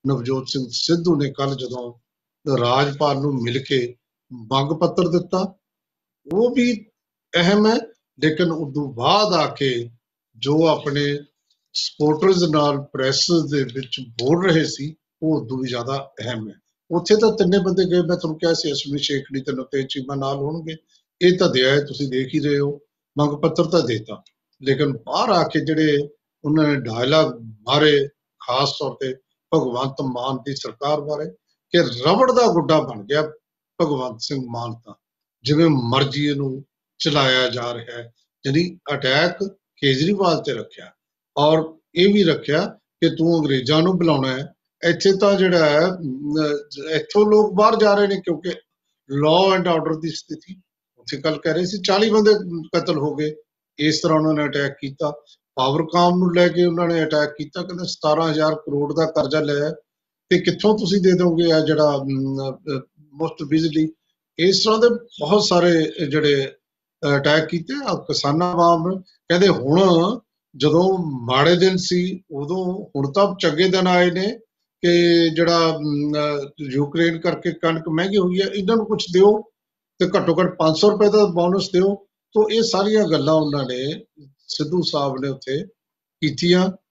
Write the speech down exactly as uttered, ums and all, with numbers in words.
ਨਵਜੋਤ ਸਿੰਘ ਸਿੱਧੂ ਨੇ ਕੱਲ ਜਦੋਂ ਰਾਜਪਾਲ ਨੂੰ ਮਿਲ ਕੇ ਮੰਗ ਪੱਤਰ ਦਿੱਤਾ, ਉਹ ਵੀ ਅਹਿਮ ਹੈ। ਲੇਕਿਨ ਉਦੋਂ ਬਾਅਦ ਆ ਕੇ ਜੋ ਆਪਣੇ ਸਪੋਰਟਰਜ਼ ਨਾਲ ਪ੍ਰੈਸ ਦੇ ਵਿੱਚ ਬੋਲ ਰਹੇ ਸੀ, ਉਹ ਉਦੋਂ ਵੀ ਜ਼ਿਆਦਾ ਅਹਿਮ ਹੈ। ਉੱਥੇ ਤਾਂ ਤਿੰਨੇ ਬੰਦੇ ਗਏ, ਮੈਂ ਤੁਹਾਨੂੰ ਕਿਹਾ ਸੀ ਅਸ਼ਵਨੀ ਸ਼ੇਖੜੀ ਤੇ ਨਵਤੇਜ ਚੀਮਾ ਨਾਲ ਹੋਣਗੇ। ਇਹ ਤਾਂ ਦਿਆ ਹੈ, ਤੁਸੀਂ ਦੇਖ ਹੀ ਰਹੇ ਹੋ, ਮੰਗ ਪੱਤਰ ਤਾਂ ਦੇਤਾ। ਲੇਕਿਨ ਬਾਹਰ ਆ ਕੇ ਜਿਹੜੇ ਉਹਨਾਂ ਨੇ ਡਾਇਲਾਗ ਮਾਰੇ, ਖਾਸ ਤੌਰ ਤੇ ਭਗਵੰਤ ਮਾਨ ਦੀ ਸਰਕਾਰ ਬਾਰੇ, ਕਿ ਰਬੜ ਦਾ ਗੁੱਡਾ ਬਣ ਗਿਆ ਭਗਵੰਤ ਸਿੰਘ ਮਾਨ ਤਾਂ, ਜਿਵੇਂ ਮਰਜ਼ੀ ਇਹਨੂੰ ਚਲਾਇਆ ਜਾ ਰਿਹਾ ਹੈ। ਯਾਨੀ ਅਟੈਕ ਕੇਜਰੀਵਾਲ ਤੇ ਰੱਖਿਆ, ਔਰ ਇਹ ਵੀ ਰੱਖਿਆ ਕਿ ਤੂੰ ਅੰਗਰੇਜ਼ਾਂ ਨੂੰ ਬੁਲਾਉਣਾ ਹੈ। ਇੱਥੇ ਤਾਂ ਜਿਹੜਾ ਹੈ ਇੱਥੋਂ ਲੋਕ ਬਾਹਰ ਜਾ ਰਹੇ ਨੇ, ਕਿਉਂਕਿ ਲਾਅ ਐਂਡ ਆਰਡਰ ਦੀ ਸਥਿਤੀ, ਉੱਥੇ ਕੱਲ ਕਹਿ ਰਹੇ ਸੀ ਚਾਲੀ ਬੰਦੇ ਕਤਲ ਹੋ ਗਏ। ਇਸ ਤਰ੍ਹਾਂ ਉਹਨਾਂ ਨੇ ਅਟੈਕ ਕੀਤਾ। ਪਾਵਰਕਾਮ ਨੂੰ ਲੈ ਕੇ ਉਹਨਾਂ ਨੇ ਅਟੈਕ ਕੀਤਾ, ਕਹਿੰਦੇ ਸਤਾਰਾਂ ਹਜ਼ਾਰ ਕਰੋੜ ਦਾ ਕਰਜ਼ਾ ਲਿਆ ਤੇ ਕਿੱਥੋਂ ਤੁਸੀਂ ਦੇ ਦੋਗੇ ਆ ਜਿਹੜਾ ਮੁਫਤ ਬਿਜਲੀ। ਇਸ ਤਰ੍ਹਾਂ ਦੇ ਬਹੁਤ ਸਾਰੇ ਜਿਹੜੇ ਅਟੈਕ ਕੀਤੇ ਆ ਕਿਸਾਨਾਂ ਵਾਂਗ। ਕਹਿੰਦੇ ਹੁਣ ਜਦੋਂ ਮਾੜੇ ਦਿਨ ਸੀ ਉਦੋਂ, ਹੁਣ ਤਾਂ ਚੰਗੇ ਦਿਨ ਆਏ ਨੇ ਕਿ ਜਿਹੜਾ ਯੂਕਰੇਨ ਕਰਕੇ ਕਣਕ ਮਹਿੰਗੀ ਹੋਈ ਹੈ, ਇਹਨਾਂ ਨੂੰ ਕੁਝ ਦਿਓ ਤੇ ਘੱਟੋ ਘੱਟ ਪੰਜ ਸੌ ਰੁਪਏ ਦਾ ਬੋਨਸ ਦਿਓ। ਤੋਂ ਇਹ ਸਾਰੀਆਂ ਗੱਲਾਂ ਉਹਨਾਂ ਨੇ ਸਿੱਧੂ ਸਾਹਿਬ ਨੇ ਉੱਥੇ ਕੀਤੀਆਂ।